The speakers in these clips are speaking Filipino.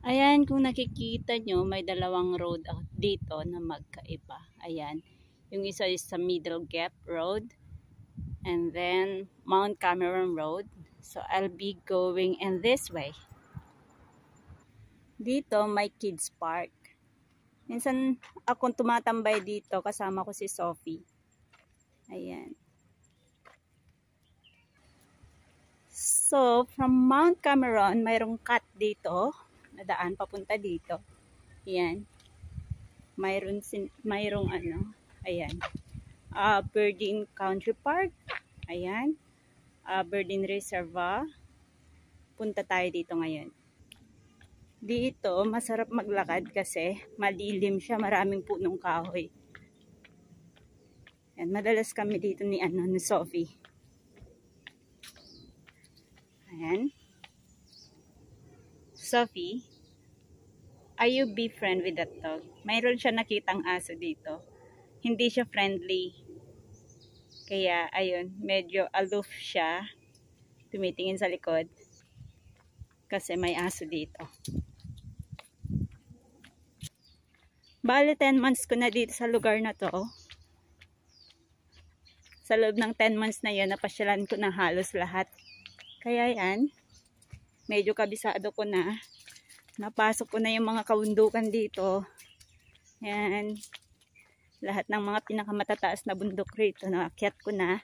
Ayan, kung nakikita nyo, may dalawang road dito na magkaiba. Ayan. Yung isa is sa Middle Gap Road. And then, Mount Cameron Road. So, I'll be going in this way. Dito, may kids park. Minsan, akong tumatambay dito, kasama ko si Sophie. Ayan. So, from Mount Cameron, mayroong cut dito. Nadaan papunta dito. Ayan. Mayroong ano. Ayan. Birding Country Park. Ayan. Birding Reservoir. Punta tayo dito ngayon. Dito, masarap maglakad kasi malilim siya. Maraming punong kahoy. Ayan. Madalas kami dito ni Sophie. Ayan. Sophie, are you be friend with that dog? Mayroon siya nakitang aso dito. Hindi siya friendly. Kaya, ayun, medyo aloof siya. Tumitingin sa likod. Kasi may aso dito. Bale, 10 months ko na dito sa lugar na to. Sa loob ng 10 months na yun, napasyalan ko na halos lahat. Kaya yan, medyo kabisado ko na. Napasok ko na yung mga kabundukan dito. Yan. Lahat ng mga pinakamatataas na bundok rito, naakyat ko na.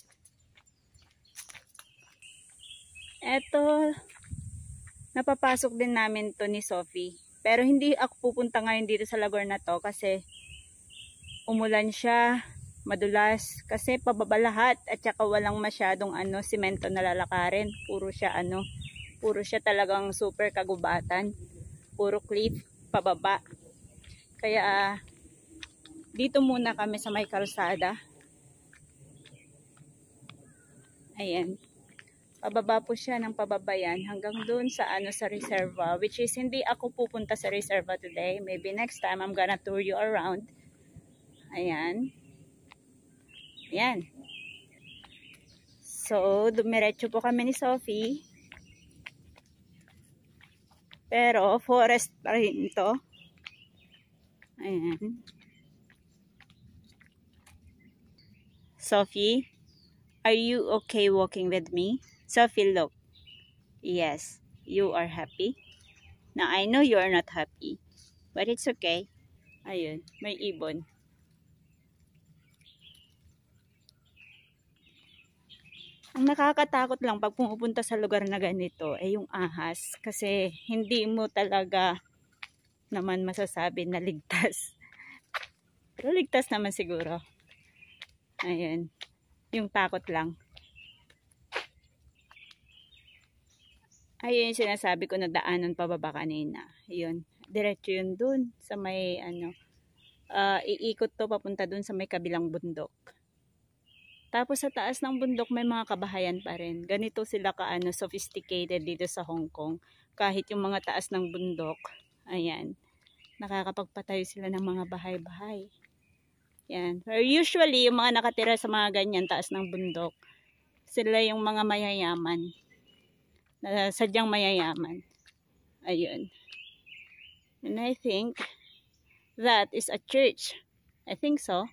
Eto, napapasok din namin to ni Sophie. Pero hindi ako pupunta ngayon dito sa lugar na to kasi umulan siya, madulas. Kasi pababa lahat at saka walang masyadong simento na lalakarin. Puro siya talagang super kagubatan. Puro cliff, pababa. Kaya dito muna kami sa may kalsada. Ayan. Pababa po siya ng pababa yan hanggang dun sa sa reserva, which is hindi ako pupunta sa reserva today. Maybe next time I'm gonna tour you around. Ayan. Ayan. So, dumiretso po kami ni Sophie. Pero, forest pa rin ito. Ayan. Sophie, are you okay walking with me? Sophie, look. Yes, you are happy. Now, I know you are not happy. But it's okay. Ayun, may ibon. Ang nakakatakot lang pag pumupunta sa lugar na ganito ay yung ahas. Kasi hindi mo talaga naman masasabi na ligtas. Pero ligtas naman siguro. Ayun, yung takot lang. Ayun yung sinasabi ko na daanan pababa kanina. Ayun, diretso yun dun sa may iikot to papunta dun sa may kabilang bundok. Tapos sa taas ng bundok may mga kabahayan pa rin. Ganito sila sophisticated dito sa Hong Kong. Kahit yung mga taas ng bundok, ayan, nakakapagpatayo sila ng mga bahay-bahay. Yan. Pero usually yung mga nakatira sa mga ganyan taas ng bundok, sila yung mga mayayaman. Sadyang mayayaman. Ayun. And I think that is a church. I think so.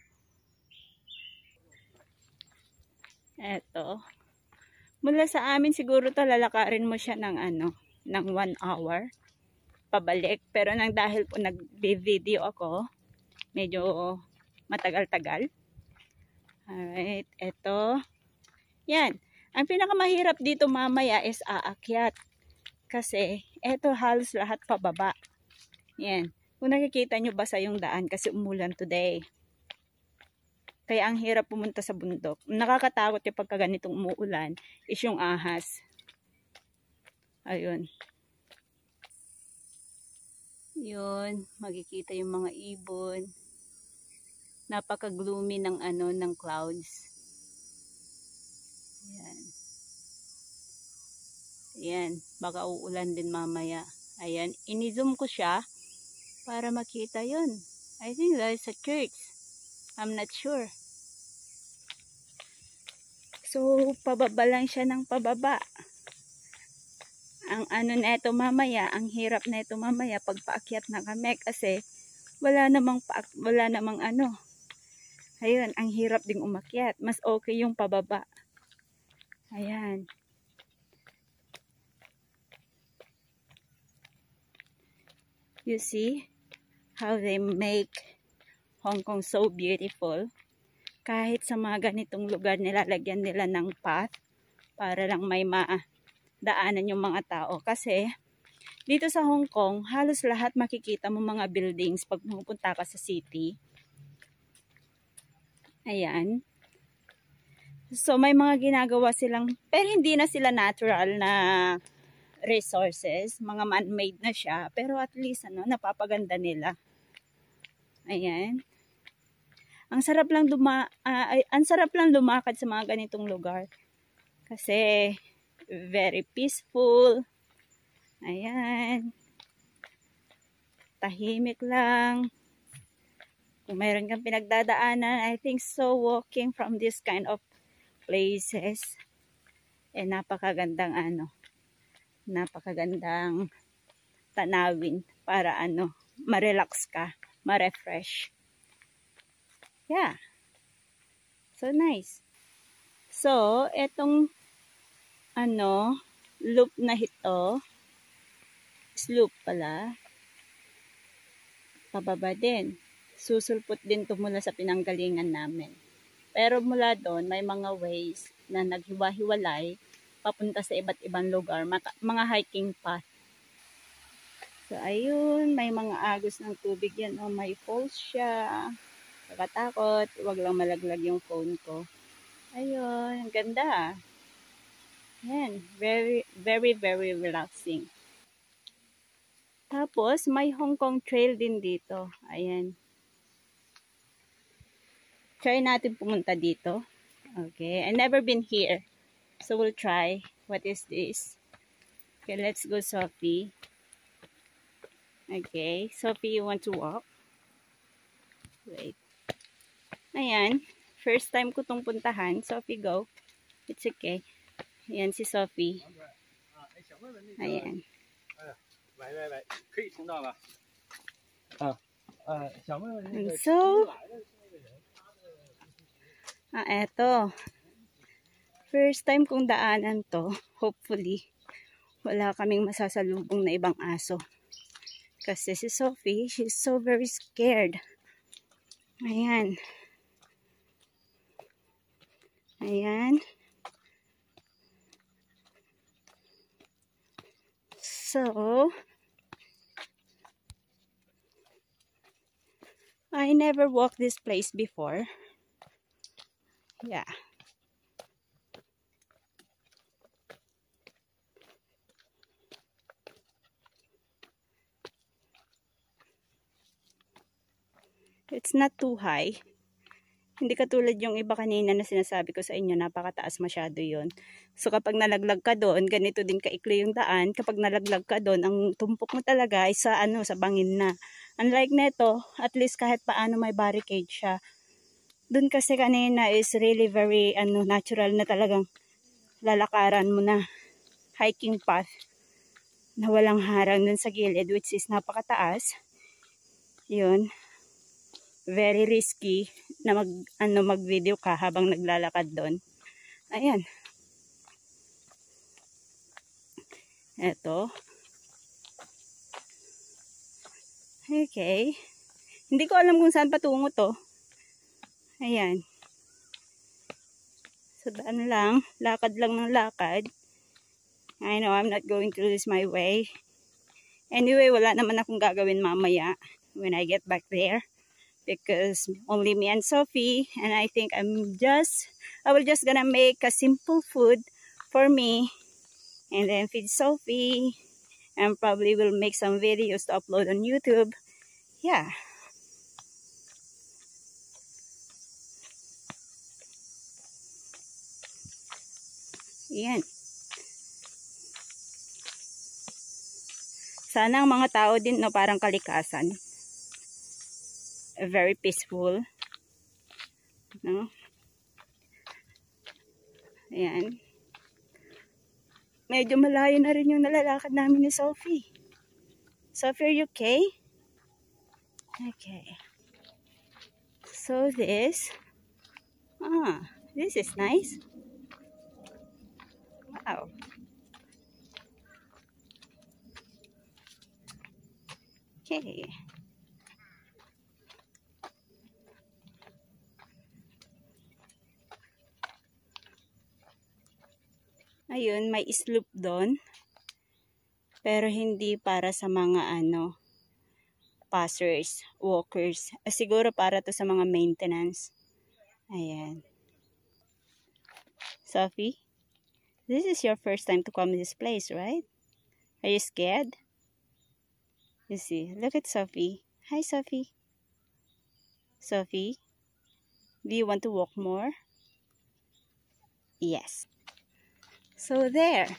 Eto. Mula sa amin siguro to lalakarin mo siya ng ng 1 hour pabalik. Pero nang dahil po nag-video ako, medyo matagal-tagal. Alright, eto. Yan. Ang pinakamahirap dito mamaya is aakyat. Kasi, eto halos lahat pababa. Yan. Kung nakikita nyo basa yung daan kasi umulan today. Kaya ang hirap pumunta sa bundok. Nakakatakot yung pagka ganitong umuulan is yung ahas. Ayun. Yun. Makikita yung mga ibon. Napaka-gloomy ng ng clouds. Ayan. Ayan. Baka uulan din mamaya. Ayan. Ini-zoom ko siya para makita yun. I think that is a church. I'm not sure. So, pababa lang siya ng pababa. Ang ano neto mamaya, ang hirap neto mamaya pag paakyat na kami kasi wala namang ano. Ayun, ang hirap ding umakyat. Mas okay yung pababa. Ayan. You see how they make Hong Kong so beautiful. Kahit sa mga ganitong lugar, nilalagyan nila ng path para lang may daanan yung mga tao. Kasi dito sa Hong Kong, halos lahat makikita mo mga buildings pag pupunta ka sa city. Ayan. So may mga ginagawa silang, pero hindi na sila natural na resources, mga man-made na siya, pero at least ano, napapaganda nila. Ayan. Ang sarap lang lumakad sa mga ganitong lugar. Kasi very peaceful. Ayan. Tahimik lang. Kung mayroon kang pinagdadaanan, I think so walking from this kind of places. Napakagandang napakagandang tanawin para ma-relax ka, ma-refresh. Yeah. So nice. So, etong loop na ito, slope pala, pababa din. Susulpot din to mula sa pinanggalingan namin. Pero mula doon, may mga ways na naghiwa-hiwalay papunta sa iba't ibang lugar, mga hiking path. So, ayun, may mga agos ng tubig yan. May falls siya. Nakatakot, wag lang malaglag yung phone ko. Ayun, ang ganda. Yan, very, very, very relaxing. Tapos, may Hong Kong Trail din dito. Ayan. Try natin pumunta dito. Okay, I never been here. So, we'll try. What is this? Okay, let's go, Sophie. Okay, Sophie, you want to walk? Wait. Ayan. First time ko itong puntahan. Sophie, go. It's okay. Ayan si Sophie. Ayan. And so, eto. First time kong daanan to. Hopefully, wala kaming masasalubong na ibang aso. Kasi si Sophie, she's so very scared. Ayan. Ayan. So, I never walked this place before. Yeah. It's not too high. Hindi katulad yung iba kanina na sinasabi ko sa inyo, napakataas masyado yon. So kapag nalaglag ka doon, ganito din kaikli yung daan. Kapag nalaglag ka doon, ang tumpok mo talaga ay sa bangin na. Unlike neto, at least kahit paano may barricade siya. Doon kasi kanina is really very natural na talagang lalakaran mo na hiking path na walang harang dun sa gilid, which is napakataas. Yun. Very risky na mag-video ka habang naglalakad doon. Ayan. Eto. Okay. Hindi ko alam kung saan patungo to. Ayan. So, daan lang. Lakad lang ng lakad. I know I'm not going to lose my way. Anyway, wala naman akong gagawin mamaya when I get back there. Because only me and Sophie, and I think I will just gonna make a simple food for me and then feed Sophie, and probably will make some videos to upload on YouTube. Yeah. Yan. Sana ang mga tao din parang kalikasan. Very peaceful. No? Ayan. medyo malayo na rin yung nalalakad namin ni Sophie. Sophie, are you okay? Okay. So this is nice. Wow. Okay. Ayun, may slope doon. Pero hindi para sa mga passers, walkers. Siguro para to sa mga maintenance. Ayan. Sophie, this is your first time to come to this place, right? Are you scared? You see, look at Sophie. Hi, Sophie. Sophie, do you want to walk more? Yes. So there.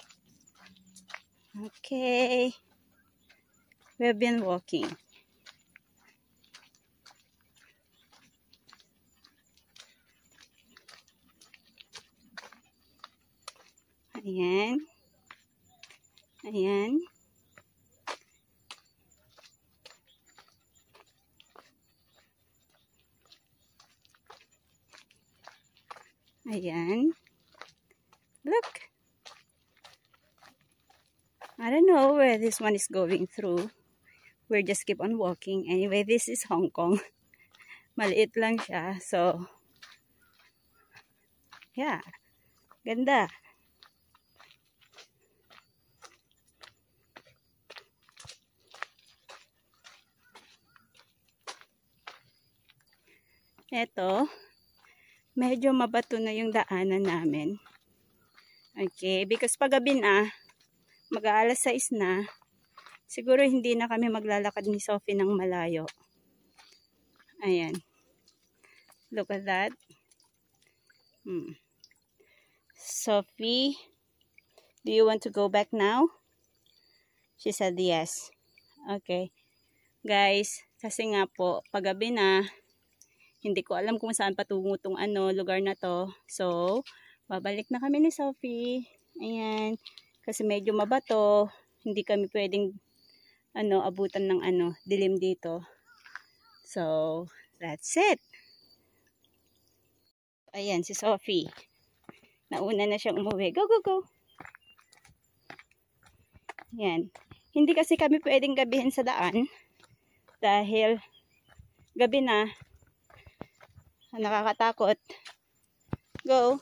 Okay. We've been walking. Ayan. Ayan. Ayan. Look. I don't know where this one is going through. We'll just keep on walking. Anyway, this is Hong Kong. Maliit lang siya. So, yeah. Ganda. Eto, medyo mabato na yung daanan namin. Okay, because paggabi na, mag-aalas 6 na, siguro hindi na kami maglalakad ni Sophie ng malayo. Ayan. Look at that. Sophie, do you want to go back now? She said yes. Okay. Guys, kasi nga po, paggabi na, hindi ko alam kung saan patungo tong lugar na to. So, babalik na kami ni Sophie. Ayan. Kasi medyo mabato. Hindi kami pwedeng abutan ng dilim dito. So, that's it. Ayan, si Sophie. Nauna na siyang umuwi. Go, go, go. Ayan. Hindi kasi kami pwedeng gabihin sa daan. Dahil gabi na. Nakakatakot. Go.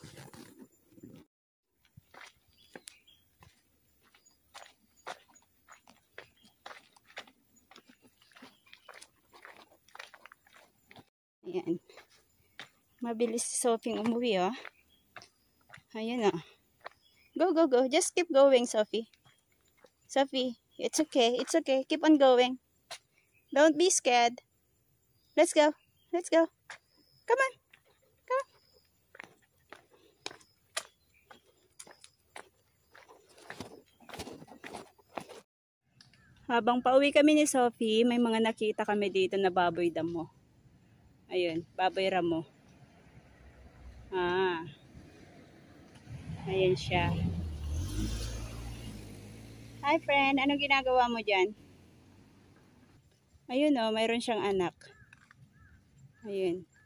Ayan. Mabilis si Sophie umuwi, oh. Ayan, oh. Go, go, go. Just keep going, Sophie. Sophie, it's okay. It's okay. Keep on going. Don't be scared. Let's go. Let's go. Come on. Come on. Habang pauwi kami ni Sophie, may mga nakita kami dito na baboy damo. Ayun, baboy ramo. Ayan siya. Hi friend, anong ginagawa mo dyan? Ayun, oh, mayroon siyang anak. Ayun.